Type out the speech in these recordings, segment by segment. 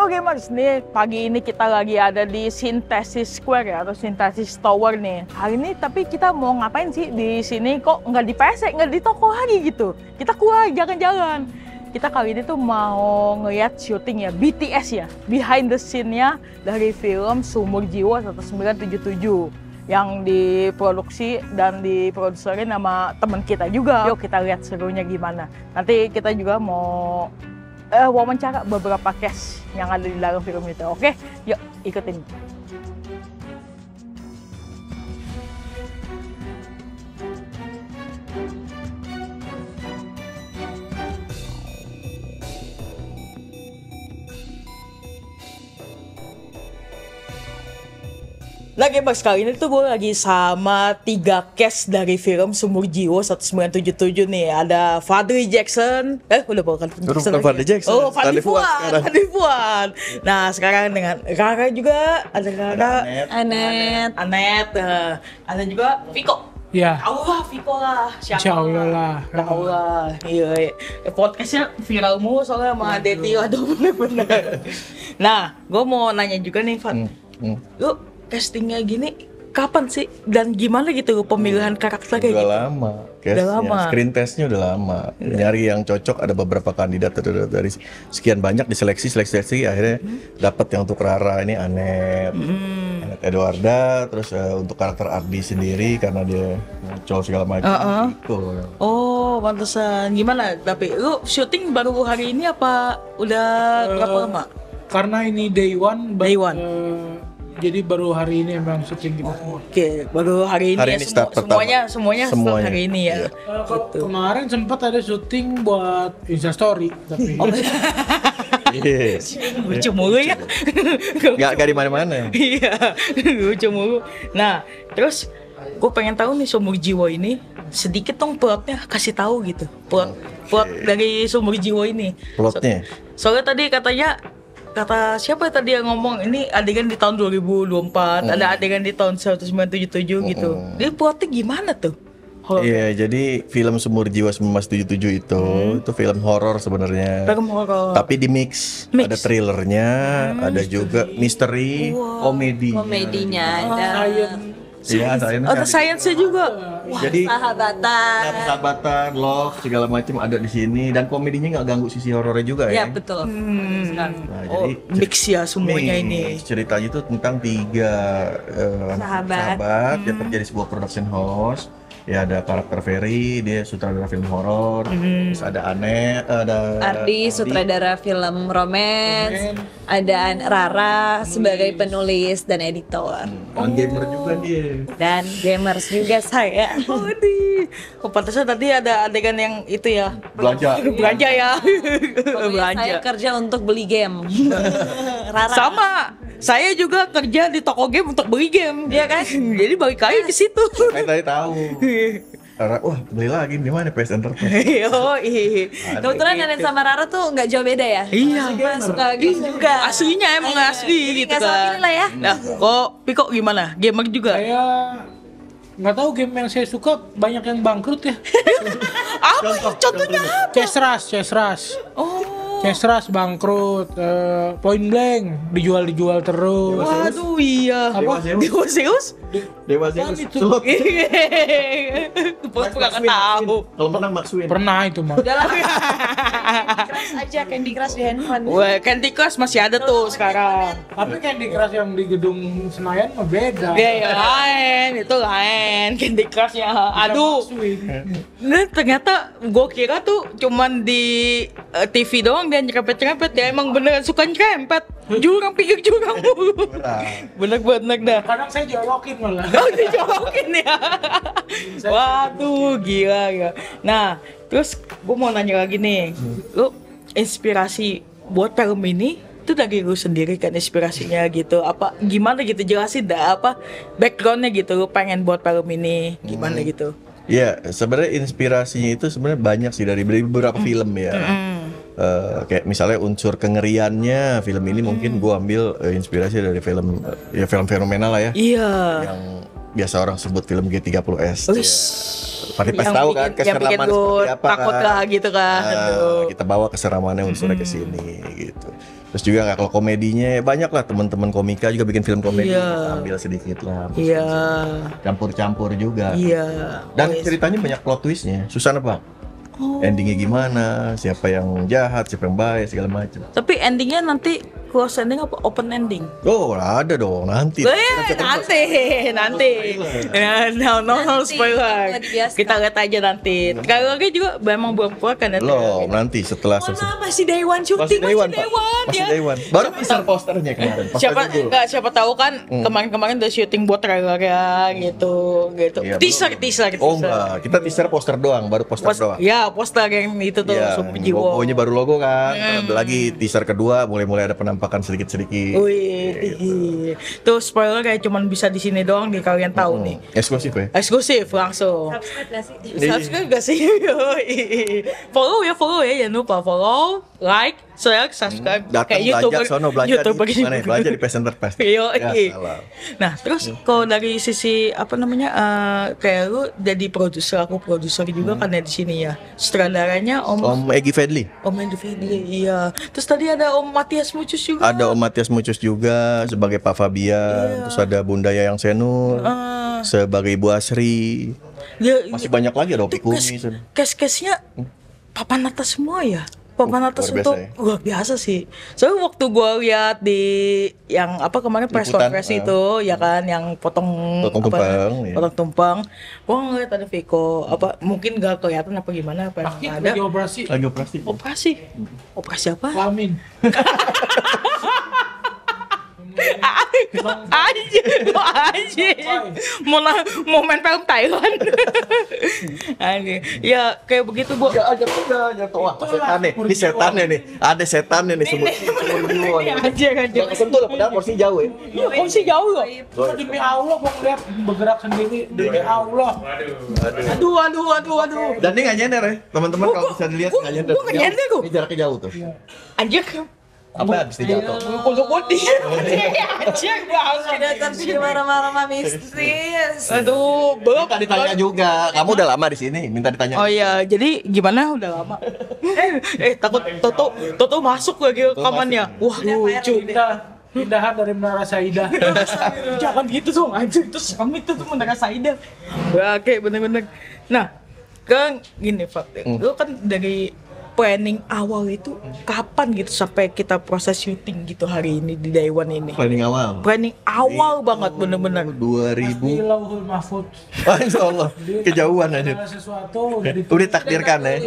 Halo gamers, nih pagi ini kita lagi ada di Synthesis Square ya, atau Synthesis Tower nih. Hari ini tapi kita mau ngapain sih di sini? Kok nggak di PSX, nggak di toko lagi gitu? Kita keluar jalan-jalan. Kita kali ini tuh mau ngeliat syuting ya, BTS ya, behind the scene-nya dari film Sumur Jiwa 1977 yang diproduksi dan diproduserin sama teman kita juga. Yuk kita lihat serunya gimana. Nanti kita juga mau wawancara beberapa cast yang ada di dalam film itu. Oke, yuk ikutin. Nah gamers, kali ini tuh gue lagi sama 3 cast dari film Sumur Jiwa 1977 nih. Ada Fadly Jackson, udah bukan Fadly Jackson. Oh, Fadly Fuad. Nah sekarang dengan Rara juga, ada Rara, Anet. ada juga Viko. Ya. Allah, Viko lah. Insya Allah lah. Allah. Iya. Podcastnya viral mulu soalnya sama Deti. Aduh bener-bener. Nah, gue mau nanya juga nih, Fat. Lu castingnya gini kapan sih dan gimana gitu pemilihan karakternya? Udah lama, udah lama. Screen testnya udah lama. Nyari yang cocok, ada beberapa kandidat dari sekian banyak diseleksi akhirnya dapat yang untuk Rara ini Anet Edwarda, terus untuk karakter Ardi sendiri karena dia cowok segala macam gitu. Oh, pantesan. Gimana? Tapi lu syuting baru hari ini apa udah berapa lama? Karena ini day one. Jadi baru hari ini emang syuting kita semua. Oke, baru hari ini Hari ya ini start semuanya start hari ini ya. Gitu. Kemarin sempat ada syuting buat Instastory tapi lucu mulu ya. Gak di mana-mana. Iya, lucu mulu. Nah, terus gue pengen tahu nih Sumur Jiwa ini sedikit dong plotnya, kasih tahu gitu. Plot dari Sumur Jiwa ini. Plotnya. Soalnya tadi kata siapa tadi yang ngomong ini adegan di tahun 2024, ada adegan di tahun 1977 gitu. Dia plotnya gimana tuh? Iya, jadi film Sumur Jiwa 1977 itu film horor sebenarnya. Film horor. Tapi di mix. Ada thrillernya, ada juga misteri, komedi. Komedinya ada. Iya, ada science-nya juga. Wah, jadi sahabatan, love segala macam ada di sini dan komedinya nggak ganggu sisi horornya juga ya. Ya betul. Nah, jadi mix ya semuanya ini. Ceritanya itu tentang 3 sahabat yang kerja di sebuah production house. Ya ada karakter Ferry, dia sutradara film horor. Terus ada Ardi, sutradara film romance. Ada Rara sebagai penulis dan editor. Dan gamer juga dia. Dan gamers juga saya. Oh, pantasnya tadi ada adegan yang itu ya. Belanja ya. Saya kerja untuk beli game. Rara. Sama. Saya juga kerja di toko game untuk beli game, ya kan? Jadi balik lagi ke situ. Saya tadi tahu. Rara, wah beli lagi di mana PS Enterprise? Kebetulan Nenek sama Rara tuh nggak jauh beda ya. Iya. Suka game juga. Aslinya emang asli gitu kan. Lah ya. Nah, Piko gimana? Gamer juga? saya nggak tahu game yang saya suka banyak yang bangkrut ya. Apa? Contohnya apa? Chess Rush. Chess Rush bangkrut, Point Blank dijual terus. Waduh iya. Apa? Dewa Zeus? Dewa Zeus. Pura-pura nggak tahu. Kalau menang Maxwin. Pernah itu mah. Udahlah. Candy Crush di handphone. Wah, Candy Crush masih ada tuh sekarang. Tapi Candy Crush yang di gedung Senayan mah beda. Iya, lain, itu lain. Candy Crush-nya. Aduh. Nah, ternyata gue kira tuh cuman di TV doang dia nyerempet-nyerempet. Ya emang beneran suka nyerempet. Jurang, pinggir jurang mulu. Bener-bener dah. Kadang saya jolokin malah. Oh, dijolokin ya. Waduh, gila ya. Nah, terus gue mau nanya lagi nih. Lu inspirasi buat film ini itu dari lu sendiri kan inspirasinya gitu? Apa gimana gitu, jelasin dah apa backgroundnya gitu, lu pengen buat film ini gimana gitu? Ya, sebenarnya inspirasinya itu sebenarnya banyak sih dari beberapa film ya. Kayak misalnya unsur kengeriannya film ini mungkin gue ambil inspirasi dari film film fenomenal lah ya. Iya. Yang biasa orang sebut film G30S. Pasti Yang tahu bikin- kan yang bikin keseraman gue seperti apa takut kan. lah gitu kan. Aduh. Kita bawa keseramannya unsurnya ke sini gitu. Terus juga nggak, kalau komedinya banyak lah, teman-teman komika juga bikin film komedi, Iya. kita ambil sedikit lah. Iya. Campur-campur juga. Iya. Dan ceritanya banyak plot twistnya. Susah apa? Endingnya gimana? Siapa yang jahat, siapa yang baik, segala macam. Tapi endingnya nanti close ending apa open ending? Oh, ada dong nanti. Nanti. Ya, no spoiler. Biasa. Kita lihat aja nanti. Kalau lagi juga memang belum keluar kan ya? Loh, nanti setelah Mana selesai. masih day one syuting, Masih day one, Pak. day one, Masih ya. day one. Baru teaser posternya kemarin. Siapa tahu kan kemarin-kemarin udah syuting buat trailer ya gitu. Iya, teaser. Oh enggak, kita teaser poster doang, baru poster doang. Ya, poster yang itu tuh Iya, Super Jiwo. logonya baru logo kan. Lagi teaser kedua mulai ada penampakan sedikit-sedikit. Wih, tuh spoiler kayak cuman bisa di sini doang nih kalian tahu nih. Eksklusif ya. Eksklusif langsung. Subscribe nggak sih? Subscribe gak sih? Yoi. Follow ya, jangan lupa follow, like, share, subscribe. Datang belanja, sono belanja di mana ya? Belanja di Pest Center Pest. Yoi. Ya, salah. Nah, terus kalau dari sisi apa namanya, kayak lu jadi aku produser juga kan ya di sini ya. Sutradaranya Om Egy Fedli. Om Andy Fedi, iya. Terus tadi ada Om Matias Mucus juga. Ada Om Matias Mucus juga sebagai Pak Fabian, terus ada Bunda Yayang Senur sebagai Ibu Asri. Masih banyak lagi, ada Opi Kumis. Case-nya papan atas semua ya. Papan atas luar untuk biasa ya. luar biasa sih. Soalnya waktu gua lihat di yang apa kemarin press Liputan, conference itu ya kan yang potong tumpeng, iya. potong tumpeng. Gua ngeliat ada Viko apa mungkin gak kelihatan apa gimana apa yang Rakit ada. lagi operasi. Lagi operasi. Operasi apa? Kelamin. Anjir. Mau main film Thailand. Anjir. Ya kayak begitu, Bu. Jatuh. Wah, setan nih. Ini setannya nih. Ada setannya nih sumur jiwa. Anjir. Gak kesentuh lah, padahal porsi jauh ya. Oh sih jauh loh. Demi Allah gua ngeliat bergerak sendiri demi Allah. Aduh. Dan dia nggak nyender ya, teman-teman kalau bisa dilihat nggak nyender. gua nggak nyender, gua. Ini jaraknya jauh tuh. Anjir. Apa habis dia jatuh? Kulit putih. Anjir, Ada tapi marah-marah mistis. Aduh, belum. Minta ditanya juga. Kamu udah lama di sini, minta ditanya. Oh iya, jadi gimana udah lama? Takut Toto masuk lagi rekamannya. Wah, lucu. Pindahan dari Menara Saidah. Jangan gitu dong, anjir. Itu serem itu tuh Menara Saidah. Oke, bener-bener. Nah, kan gini, Pak. Lu kan dari planning awal itu kapan gitu sampai kita proses syuting gitu hari ini di Day One ini? Planning awal. Planning awal banget bener-bener. 2000. Di Lauhul Mahfud. Wah, insya Allah. Kejauhan aja. Segala sesuatu Udah takdirkan ya.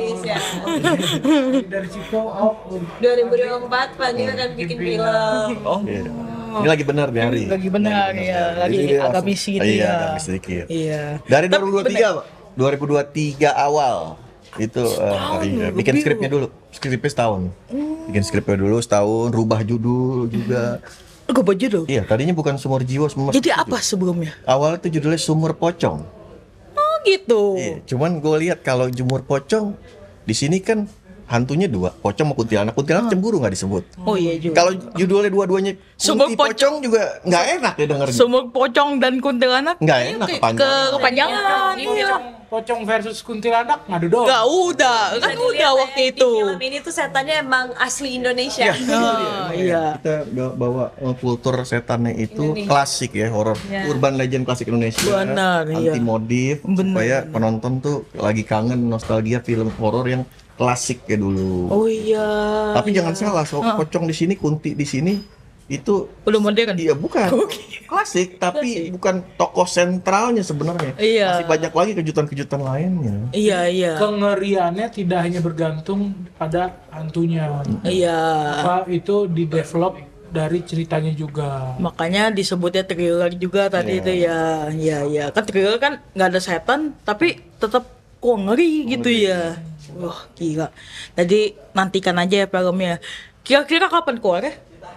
dari situ. Oh, 2024 Pak dia akan bikin film. Oh. Iya. Ini lagi benar nih hari. Lagi benar ya, lagi Jadi dia agak langsung- misi gitu iya, ya. agak misi sedikit. Iya. Dari Tapi 2023, Pak. 2023 awal itu bikin lebih skripnya dulu. Skripnya setahun. Bikin skripnya dulu setahun, rubah judul juga. Gue baju dong. Iya, tadinya bukan Sumur Jiwa, Sumur. Jadi apa sebelumnya? Awalnya itu judulnya Sumur Pocong. Oh gitu. Iya, cuman gue lihat kalau Sumur Pocong di sini kan hantunya dua, pocong sama kuntilanak. Kuntilanak cemburu nggak disebut. Oh iya juga. Kalau judulnya dua-duanya Sumur kunti pocong juga nggak enak ya dengerin. Sumur pocong dan kuntilanak Nggak enak kepanjangan. Iya. Pocong versus kuntilanak ngadu dong. Enggak udah, kan Bisa udah dilihat waktu ya, itu. Di film ini tuh setannya emang asli Indonesia. Iya. Kita bawa kultur setannya itu Indonesia. klasik ya, horor, urban legend klasik Indonesia. Benar, iya. Anti modif supaya penonton tuh lagi kangen nostalgia film horor yang klasik ya dulu. Oh iya. Tapi jangan salah, pocong di sini, kunti di sini itu Udah modern. iya bukan klasik, tapi bukan tokoh sentralnya sebenarnya. Iya. Masih banyak lagi kejutan-kejutan lainnya. Iya. Kengeriannya tidak hanya bergantung pada hantunya. Iya. Apa itu di develop dari ceritanya juga. Makanya disebutnya thriller juga tadi itu ya. Iya. Kan thriller kan nggak ada setan, tapi tetap kok ngeri gitu ya. Wah gila. Jadi nantikan aja ya filmnya. Kira-kira kapan keluar ya?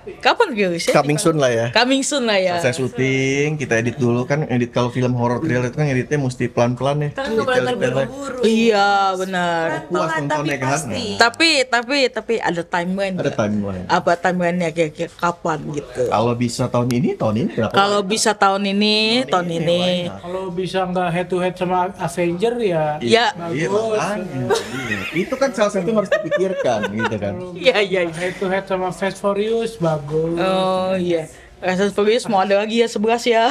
Kapan rilisnya? Coming soon lah ya. Coming soon lah ya. Selesai syuting, kita edit dulu kan. Edit kalau film horror thriller itu kan editnya mesti pelan-pelan ya. Kan nggak boleh terburu-buru. Iya benar. Puas Tapi nontonnya kan. pasti. Tapi ada timeline. Ada nggak? timeline. Apa timelinenya kira-kira kapan gitu? Kalau bisa tahun ini kenapa? Kalau bisa tahun ini. Kalau bisa nggak head to head sama Avenger ya. Ya. Iya, Bagus. makanya. Iya. Itu kan salah satu yang harus dipikirkan gitu kan. Iya. Head to head sama Fast Furious bagus. Oh iya. Fast and Furious mau ada lagi ya 11 ya.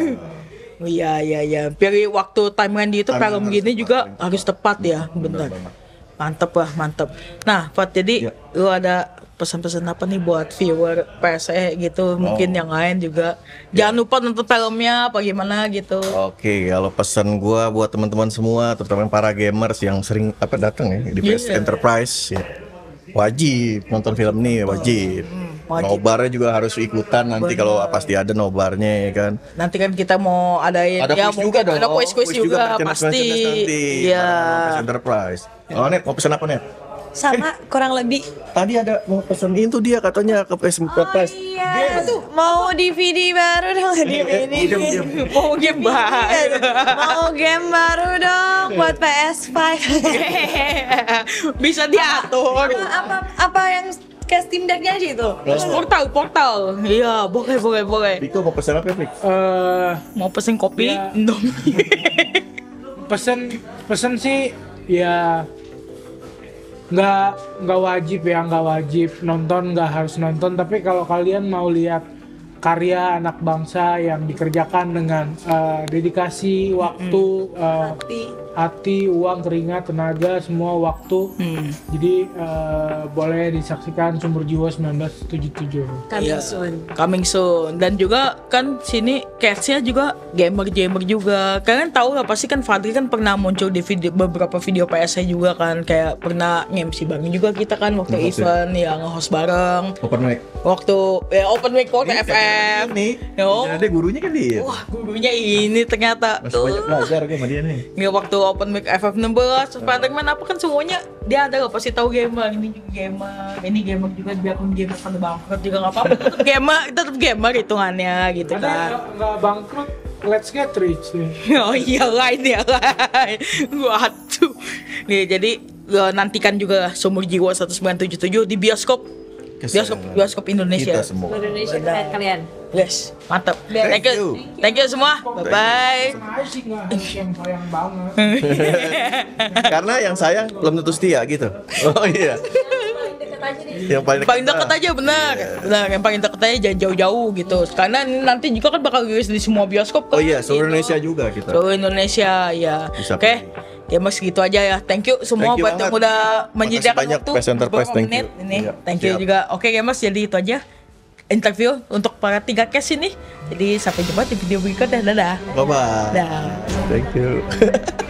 Iya. Pilih waktu timeline di itu film Harus gini tepat, juga harus harus tepat ya, benar. banget. Mantep. Nah, Fat, jadi Ya. lu ada pesan-pesan apa nih buat viewer PSE gitu, mungkin yang lain juga. Jangan lupa nonton filmnya apa gimana gitu. Oke, kalau pesan gua buat teman-teman semua, terutama yang para gamers yang sering datang ya di PS Enterprise ya. Wajib nonton film ini, wajib. wajib. Nobarnya juga harus ikutan nanti kalau pasti ada nobarnya ya kan. Nanti kan kita mau adain Ada ya quiz juga mungkin dong. ada kuis-kuis juga merchandise pasti. nanti. Iya. PS Enterprise. Oh, Net, mau pesan apa, Net? Sama kurang lebih. Tadi ada mau pesan itu dia katanya ke PS Enterprise. Iya. Mau DVD baru dong, DVD. Diam. Mau game baru. Mau game baru dong buat PS5. Bisa diatur. apa yang kayak Steam Deck-nya aja itu? Portal. Iya, boleh. Biko mau pesan apa, Fik? Mau pesen kopi? Ya. Indomie. Pesen sih ya nggak wajib nonton, nggak harus nonton, tapi kalau kalian mau lihat karya anak bangsa yang dikerjakan dengan dedikasi, waktu, hati, uang, keringat, tenaga, semua waktu. Jadi boleh disaksikan Sumber Jiwa 1977. Coming soon. Dan juga kan sini cast-nya juga gamer juga. Kalian tahu nggak, pasti kan Fadli kan pernah muncul di beberapa video PSA juga kan, kayak pernah nge-MC bareng juga kita kan waktu event yang nge-host bareng. Open mic. Waktu open mic waktu FM. Ini. Yo. Ada gurunya kan dia. Wah, gurunya ini ternyata. Masih banyak belajar gue sama dia nih. Ya, waktu open mic FF16, Spider-Man apa kan semuanya dia ada, gak pasti tahu gamer, ini gamer juga, biarpun gamer pada bangkrut juga nggak apa-apa, tetap gamer hitungannya gitu Ada kan. nggak bangkrut, let's get rich nih. Oh iya lain. Waduh. Nih jadi nantikan juga Sumur Jiwa 1977 di bioskop Indonesia. Kita semua. Indonesia terkait kalian. Yes, mantap. Thank you. Thank you semua. Bye. Sama aja sih nggak harus yang sayang banget. Karena yang sayang belum tentu setia gitu. Oh iya. Yang Paling dekat aja benar. Yang paling dekat aja jangan jauh-jauh gitu. Karena nanti juga kan bakal rilis di semua bioskop kan. Oh iya, seluruh gitu. Indonesia juga kita. Seluruh Indonesia ya. Bisa Oke. Ya mas gitu aja ya. Thank you semua Thank you buat yang banget. udah menyediakan banyak, waktu PS Enterprise, beberapa thank menit you. ini. Iya, Thank you siap. juga. Oke ya mas, jadi itu aja interview untuk para 3 cast ini. Jadi sampai jumpa di video berikutnya. Dadah. Bye bye. Dah. Thank you.